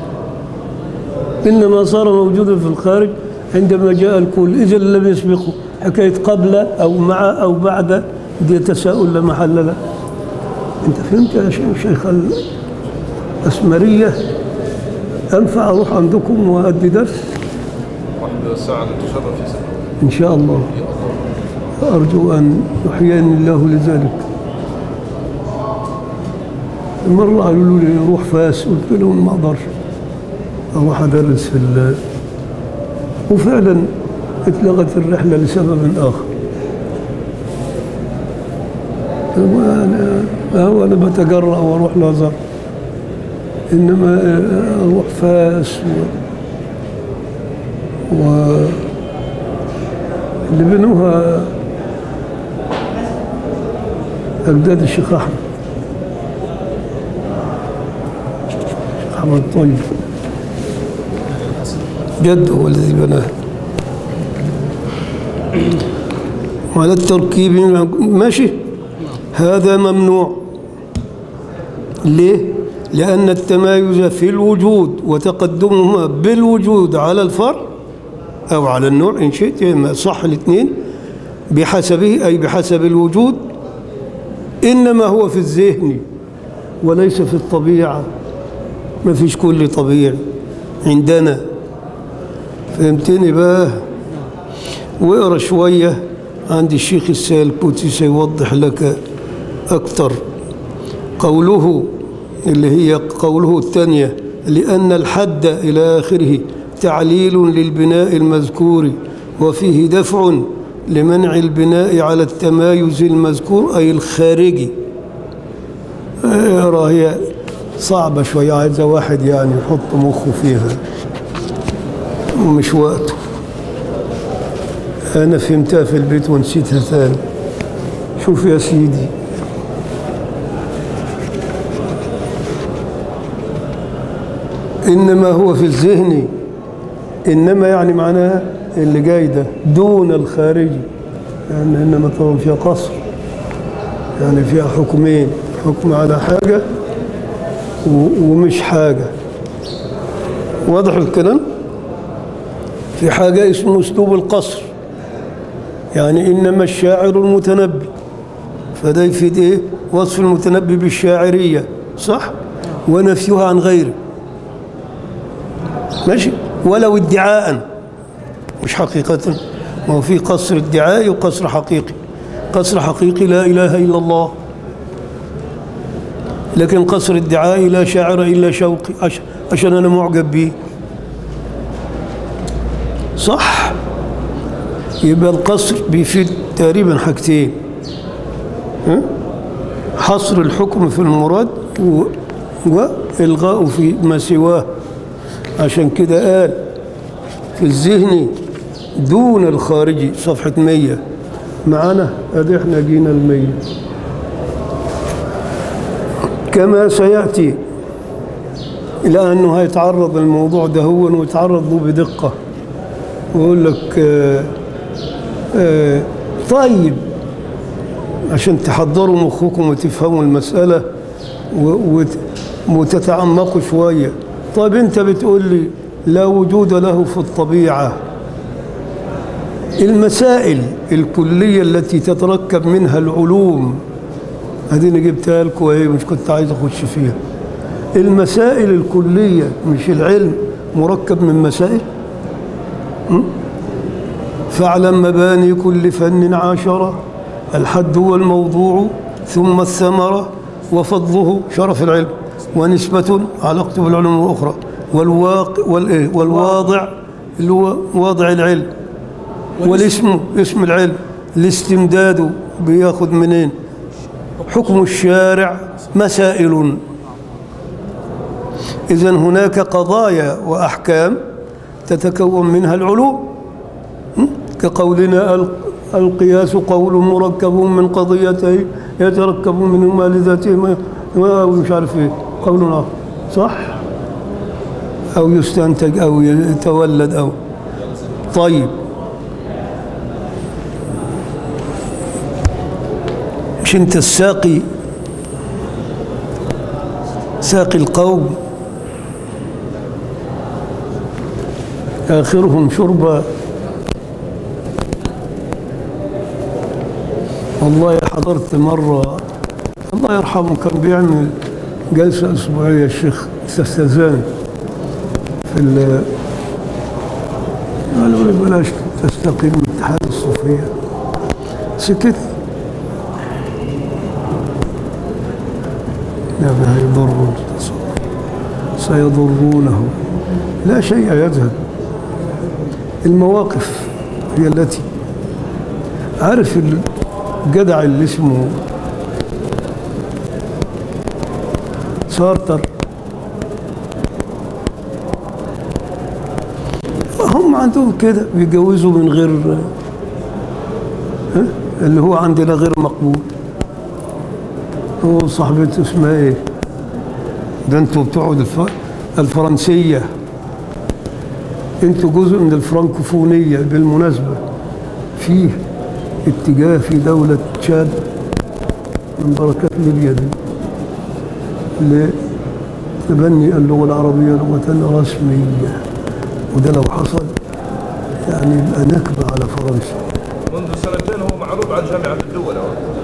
إنما صار موجودا في الخارج عندما جاء الكل. إذا لم يسبقه حكاية قبل أو مع أو بعد، دي تساؤل لا محل له. أنت فهمت يا شيخ الأسمرية؟ أنفع أروح عندكم وأدي درس؟ واحدة ساعة نتشرف يا سيدي إن شاء الله. أرجو أن يحييني الله لذلك. مرة قالوا لي روح فاس، قلت لهم ما أقدرش أروح أدرس في ال وفعلا اتلغت الرحلة لسبب آخر. أنا أنا بتجرأ وأروح لازر، إنما أروح فاس واللي بنوها أجداد الشيخ أحمد الشيخ أحمد الطيب جده هو الذي بناها. وعلى التركيب ماشي، هذا ممنوع. ليه؟ لأن التمايز في الوجود وتقدمهما بالوجود على الفرع أو على النوع إن شئت، صح الاثنين، بحسبه أي بحسب الوجود، إنما هو في الذهن وليس في الطبيعة. ما فيش كل طبيعي عندنا. فهمتني بقى؟ واقرا شوية عند الشيخ السالكوتي سيوضح لك أكثر. قوله اللي هي قوله الثانية لأن الحد إلى آخره تعليل للبناء المذكور وفيه دفع لمنع البناء على التمايز المذكور أي الخارجي. اقرا، هي صعبة شوية، عايزة واحد يعني يحط مخه فيها ومش وقته. أنا فهمتها في البيت ونسيتها ثاني. شوف يا سيدي، إنما هو في الذهن، إنما يعني معناها اللي جاي ده دون الخارجي، يعني إنما طبعا فيها قصر، يعني فيها حكمين، حكم على حاجة ومش حاجة. واضح الكلام؟ في حاجة اسمه أسلوب القصر، يعني إنما الشاعر المتنبي، فده يفيد إيه؟ وصف المتنبي بالشاعرية، صح؟ ونفيها عن غيره، ماشي؟ ولو ادعاء مش حقيقة. ما هو في قصر ادعائي وقصر حقيقي. قصر حقيقي لا إله إلا الله، لكن قصر ادعائي لا شاعر إلا شوقي عشان أنا معجب به، صح؟ يبقى القصر بيفيد تقريبا حاجتين: حصر الحكم في المراد وإلغاء في ما سواه. عشان كده قال في الذهن دون الخارجي، صفحة مية معنا. ادي احنا جينا المية كما سيأتي، إلى أنه هيتعرض الموضوع ده هو ويتعرض له بدقة ويقول لك آآ آآ طيب عشان تحضروا مخكم وتفهموا المسألة وتتعمقوا شوية. طيب أنت بتقول لي لا وجود له في الطبيعة، المسائل الكلية التي تتركب منها العلوم هذه اللي جبتها لكم ايه، مش كنت عايز اخش فيها. المسائل الكلية مش العلم مركب من مسائل؟ فاعلم مباني كل فن عشرة، الحد هو الموضوع ثم الثمرة وفضله شرف العلم ونسبة علاقته بالعلوم الأخرى والواقع والواضع اللي هو واضع العلم، والاسم اسم العلم، الاستمداد بياخد منين؟ حكم الشارع مسائل. إذن هناك قضايا وأحكام تتكون منها العلوم، كقولنا القياس قول مركب من قضيتين يتركب منهما لذاتهما ومش عارف ايه، قول آخر، صح؟ أو يستنتج أو يتولد أو. طيب مش انت الساقي، ساقي القوم آخرهم شربا؟ والله حضرت مرة الله يرحمه كان بيعمل جلسة أسبوعية الشيخ سستزان في ال قالوا لي بلاش تستقيل من اتحاد الصوفية، سكت. لا يضرون سيضرونه، لا شيء يذهب. المواقف هي التي، عارف الجدع اللي اسمه سارتر، هم عندهم كده بيجوزوا من غير ها؟ اللي هو عندنا غير مقبول. هو صاحبته اسمها ايه؟ ده انتوا بتوع الف... الفرنسية، انتوا جزء من الفرنكوفونية. بالمناسبة فيه اتجاه في دولة تشاد من بركات ليبيا دي لتبني اللغة العربية لغة رسمية، وده لو حصل يعني يبقى نكبة على فرنسا. منذ سنتين هو معروض على جامعة الدول.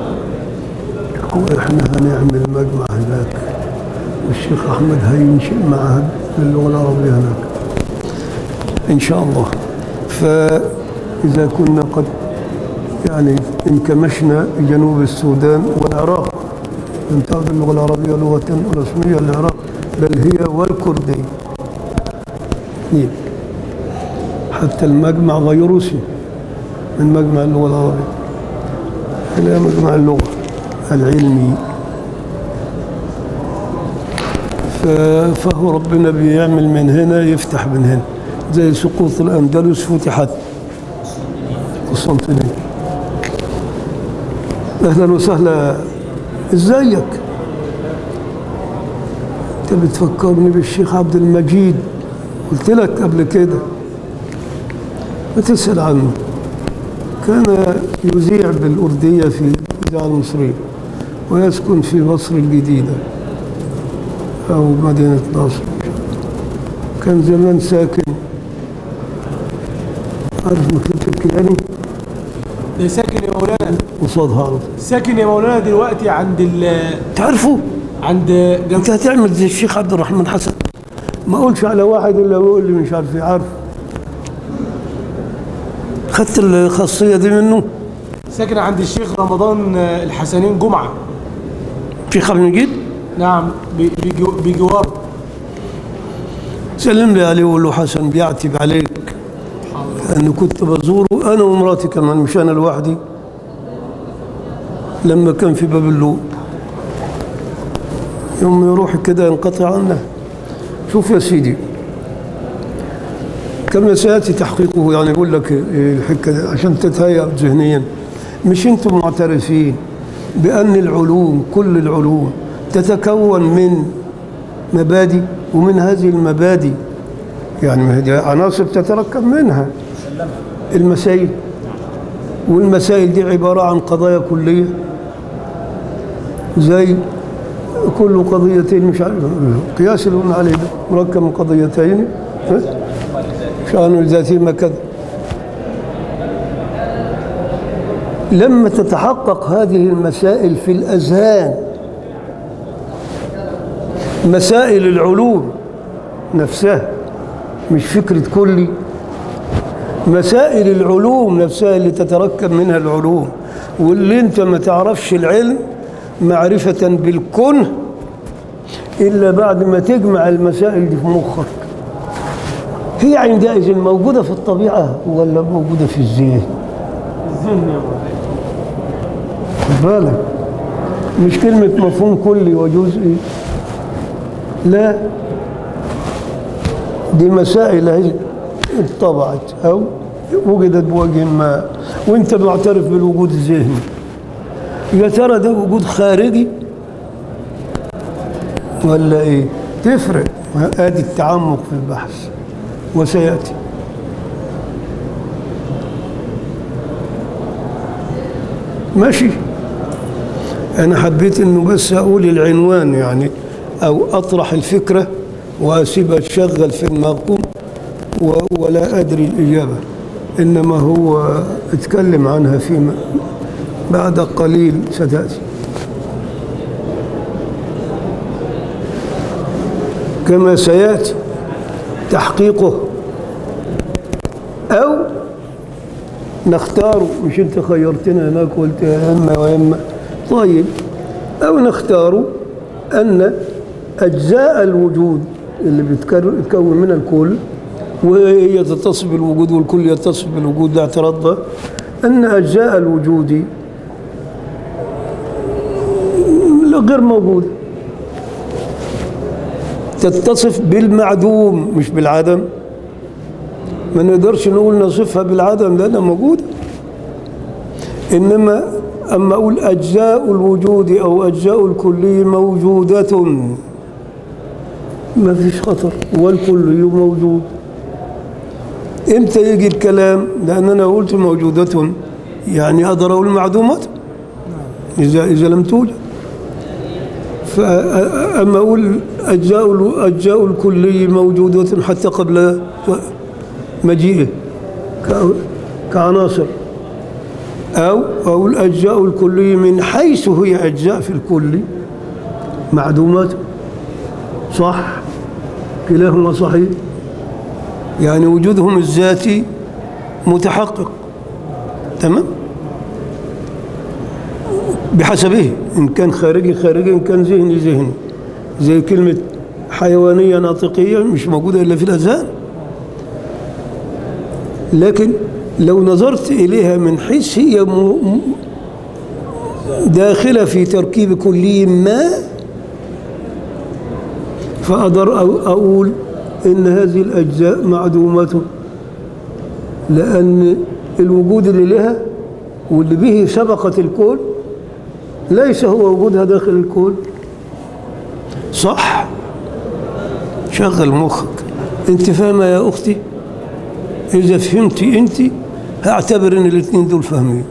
هو احنا هنعمل مجمع هناك، والشيخ احمد هينشئ معهد للغة العربية هناك ان شاء الله. فاذا كنا قد يعني انكمشنا جنوب السودان والعراق، انتهت اللغة العربية لغة رسمية للعراق، بل هي والكردية اثنين. حتى المجمع غير اسمه من مجمع اللغة العربية إلى مجمع اللغة العلمي. فهو ربنا بيعمل من هنا يفتح من هنا، زي سقوط الأندلس فتحت قسطنطينية. أهلا وسهلا، إزيك؟ أنت بتفكرني بالشيخ عبد المجيد، قلت لك قبل كده ما تسأل عنه. كان يذيع بالأردية في الإذاعة المصرية ويسكن في مصر الجديدة أو مدينة نصر. كان زمان ساكن، عارف مكتبة الكيلاني؟ ده ساكن يا مولانا قصادها على طول. ساكن يا مولانا دلوقتي عند ال تعرفه؟ عند جنب. أنت هتعمل زي الشيخ عبد الرحمن حسن، ما أقولش على واحد إلا بيقول لي مش عارف إيه. عارف خدت الخاصية دي منه؟ ساكن عند الشيخ رمضان الحسنين جمعة. شيخ عبد المجيد؟ نعم، بيجو- بجواره. سلم لي عليه وقول له حسن بيعتب عليك، لأنه كنت بزوره أنا ومراتي كمان، مش أنا لوحدي، لما كان في باب اللوق. يوم يروح كده ينقطع عنه. شوف يا سيدي، كما سيأتي تحقيقه، يعني يقول لك الحكة عشان تتهيأ ذهنيا. مش أنتم معترفين بأن العلوم، كل العلوم تتكون من مبادئ، ومن هذه المبادئ يعني ما هي عناصر تتركب منها المسائل، والمسائل دي عبارة عن قضايا كلية، زي كل قضيتين مش عارف قياس اللي قلنا عليه ده مركب من قضيتين شأن ذاتهما كذا. لما تتحقق هذه المسائل في الأذهان، مسائل العلوم نفسها، مش فكرة كلي، مسائل العلوم نفسها اللي تتركب منها العلوم، واللي انت ما تعرفش العلم معرفة بالكنه إلا بعد ما تجمع المسائل دي في مخك. هي عندئذ موجودة في الطبيعة ولا موجودة في الذهن؟ الذهن يا مولانا. خد بالك، مش كلمة مفهوم كلي وجزئي، لا، دي مسائل هي اتطبعت أو وجدت بوجه ما، وانت معترف بالوجود الذهني. يا ترى ده وجود خارجي ولا ايه؟ تفرق. ادي التعمق في البحث وسيأتي. ماشي، انا حبيت انه بس اقول العنوان يعني، او اطرح الفكرة واسيبها تشغل في دماغكم ولا ادري الاجابة، انما هو اتكلم عنها فيما بعد قليل ستأتي. كما سيأتي تحقيقه أو نختاره. مش أنت خيرتنا هناك قلت يا إما وإما، طيب، أو نختاره أن أجزاء الوجود اللي بتكون منها الكل، وهي تتصل بالوجود والكل يتصل بالوجود، ده اعتراض ده، أن أجزاء الوجود غير موجودة، تتصف بالمعدوم مش بالعدم، ما نقدرش نقول نصفها بالعدم لأنها موجودة. إنما أما أقول أجزاء الوجود أو أجزاء الكلي موجودة ما فيش خطر، والكلي موجود. إمتى يجي الكلام؟ لأن أنا قلت موجودة يعني أقدر أقول معدومات إذا إذا لم توجد. فأما أقول أجزاء أجزاء الكلي موجودة حتى قبل مجيئه كعناصر، أو أو الأجزاء الكلية من حيث هي أجزاء في الكل معدومات. صح، كلاهما صحيح، يعني وجودهم الذاتي متحقق تمام بحسبه، إن كان خارجي خارجي، إن كان ذهني ذهني. زي كلمة حيوانية ناطقية مش موجودة إلا في الأذهان، لكن لو نظرت إليها من حيث هي داخلة في تركيب كلي ما، فأقدر أقول إن هذه الأجزاء معدومة، لأن الوجود اللي لها واللي به سبقت الكون ليس هو وجودها داخل الكون. صح؟ شغل مخك. أنت فاهمة يا أختي؟ إذا فهمتي أنت هعتبر إن الاثنين دول فاهمين.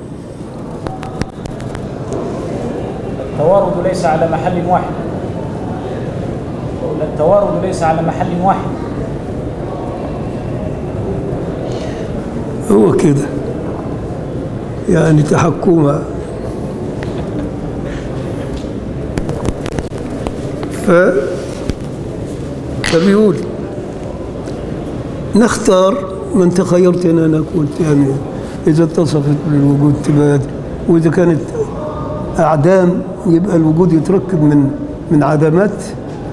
التوارد ليس على محل واحد. التوارد ليس على محل واحد. هو كده يعني تحكمها. ف فبيقول نختار من تخيرت ان انا قلت، يعني اذا اتصفت بالوجود تبقى، واذا كانت اعدام يبقى الوجود يتركب من من عدمات،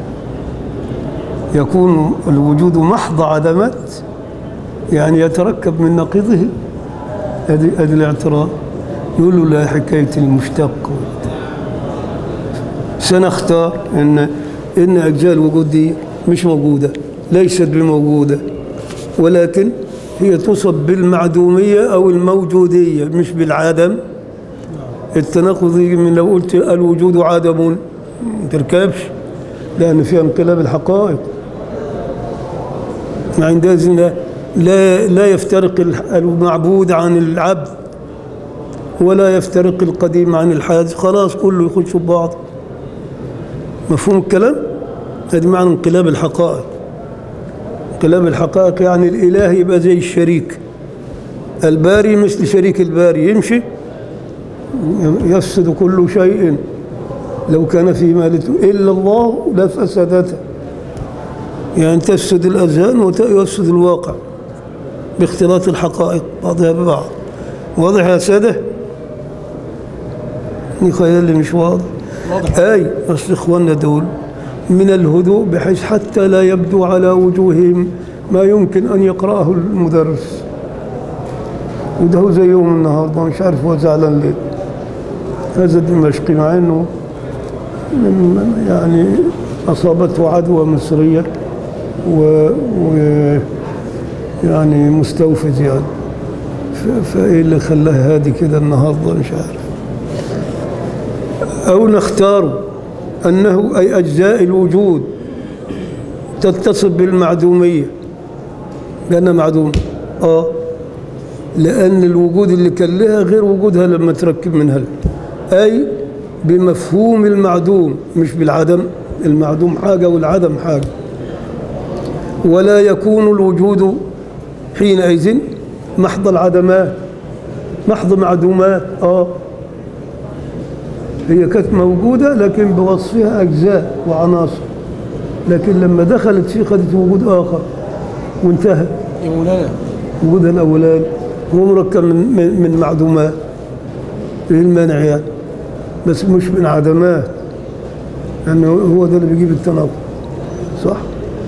يكون الوجود محض عدمات، يعني يتركب من نقيضه. هذه هذه الاعتراض. يقول له لا، حكايه المشتق. سنختار ان ان اجزاء الوجود دي مش موجوده، ليست بموجوده، ولكن هي تصب بالمعدوميه او الموجوديه مش بالعدم. التناقض من لو قلت الوجود عدم ما تركبش، لان فيها انقلاب الحقائق. عندئذ لا لا يفترق المعبود عن العبد، ولا يفترق القديم عن الحادث، خلاص كله يخش في بعض. مفهوم الكلام؟ هذه معنى انقلاب الحقائق. انقلاب الحقائق يعني الإله يبقى زي الشريك، الباري مثل شريك الباري، يمشي يفسد كل شيء لو كان في مالته إلا الله لفسدته، يعني تفسد الأذهان ويفسد الواقع باختلاط الحقائق بعضها ببعض. واضح يا سادة؟ خيال لي مش واضح. أي أصل إخواننا دول من الهدوء بحيث حتى لا يبدو على وجوههم ما يمكن أن يقرأه المدرس. وده هو زي يوم النهارده مش عارف هو زعلان ليه. هذا الدمشقي مع إنه يعني أصابته عدوى مصرية و, و يعني مستوفز يعني، فإيه اللي خلاه هادي كده النهارده مش عارف. أو نختار أنه أي أجزاء الوجود تتصف بالمعدومية لأنها معدومة. آه لأن الوجود اللي كان لها غير وجودها لما تركب منها، أي بمفهوم المعدوم مش بالعدم. المعدوم حاجة والعدم حاجة، ولا يكون الوجود حينئذ محض العدمات، محض معدومات. آه هي كانت موجودة لكن بوصفها أجزاء وعناصر، لكن لما دخلت فيه خدت وجود آخر وانتهى. يا مولانا وجودها الأولاني هو مركب من, من معدومات. إيه المانع يعني؟ بس مش من عدمات، لأنه هو ده اللي بيجيب التناقض. صح؟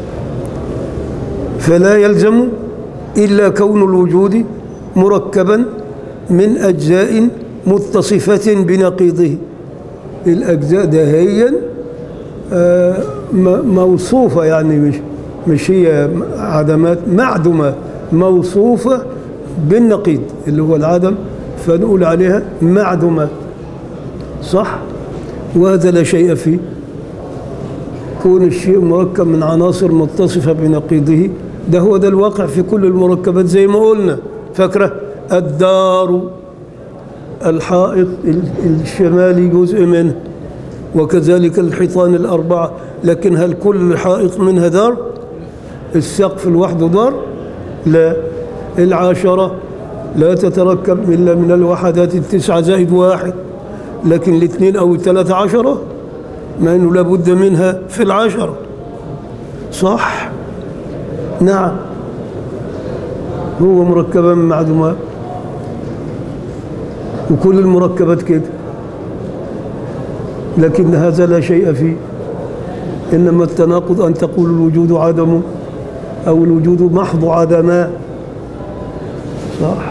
فلا يلزم إلا كون الوجود مركبا من أجزاء متصفة بنقيضه. الأجزاء دهيا موصوفة، يعني مش مش هي عدمات معدومة، موصوفة بالنقيض اللي هو العدم، فنقول عليها معدومات. صح؟ وهذا لا شيء فيه. كون الشيء مركب من عناصر متصفة بنقيضه، ده هو ده الواقع في كل المركبات زي ما قلنا. فاكرة؟ الدار، الحائط الشمالي جزء منه، وكذلك الحيطان الأربعة. لكن هل كل حائط منها دار؟ السقف لوحده دار؟ لا. العاشرة لا تتركب إلا من الوحدات التسعة زائد واحد، لكن الاثنين أو الثلاثة عشرة ما إنه لابد منها في العشرة. صح؟ نعم، هو مركبا من معدومات، وكل المركبات كده، لكن هذا لا شيء فيه. إنما التناقض أن تقول الوجود عدم أو الوجود محض عدما. صح؟